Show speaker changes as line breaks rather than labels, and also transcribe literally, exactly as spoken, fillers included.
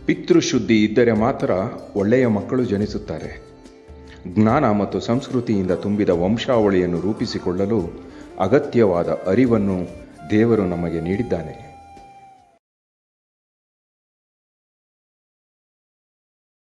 ಪಿತೃಶುದ್ಧಿ ಇದ್ದರೆ ಮಾತ್ರ ಒಳ್ಳೆಯ ಮಕ್ಕಳು ಜನಿಸುತ್ತಾರೆ. ಜ್ಞಾನ ಮತ್ತು ಸಂಸ್ಕೃತಿಯಿಂದ ತುಂಬಿದ ವಂಶಾವಳಿಯನ್ನು ರೂಪಿಸಿಕೊಳ್ಳಲು ಅಗತ್ಯವಾದ ಅರಿವನ್ನು ದೇವರು ನಮಗೆ ನೀಡಿದ್ದಾನೆ.